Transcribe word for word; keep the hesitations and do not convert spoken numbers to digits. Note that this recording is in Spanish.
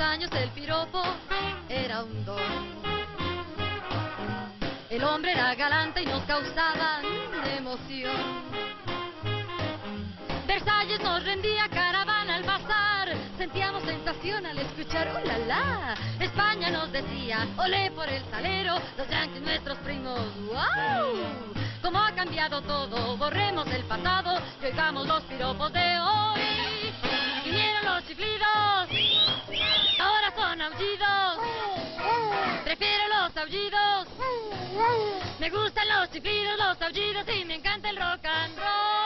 años el piropo era un don. El hombre era galante y nos causaba emoción. Versalles nos rendía caravana al pasar. Sentíamos sensación al escuchar ¡oh, la, la! España nos decía olé por el salero. Los yanquis nuestros primos ¡wow! Cómo ha cambiado todo, borremos el pasado y oigamos los piropos de hoy. Vinieron los chiflidos, ahora son aullidos. Prefiero los aullidos. Me gustan los chiflidos, los aullidos y me encanta el rock and roll.